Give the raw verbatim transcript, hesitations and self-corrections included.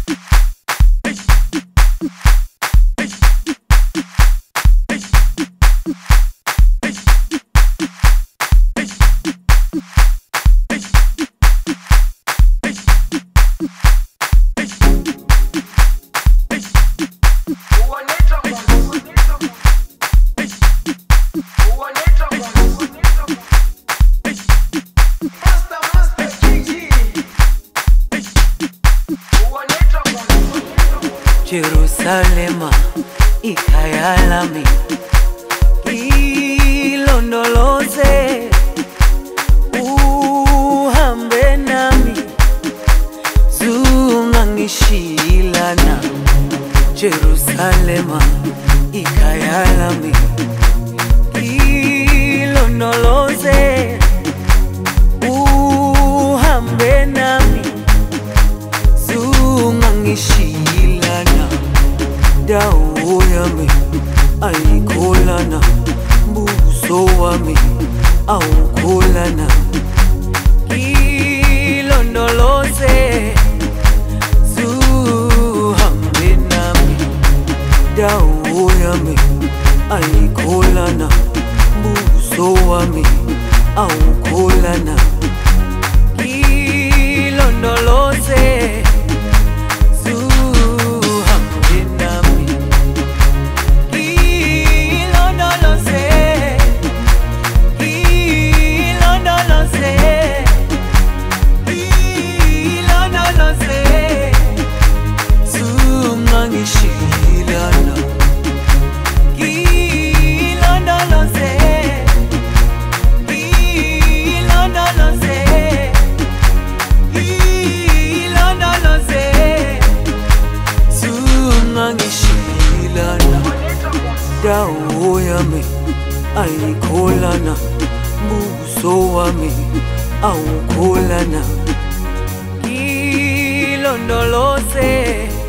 Jerusalema ikayalami ilondoloze uhambe nami zungangishilana. Jerusalema ikayalami ilondoloze uhambe nami zungangishilana. Dawo yami ayikholana, buso wami awukholana. Ilondoloze zuhambe nami. Dawo yami ayikholana, buso wami awukholana. Ilondoloze dawo yami ayikholana, buso wami awukholana. Ilondoloze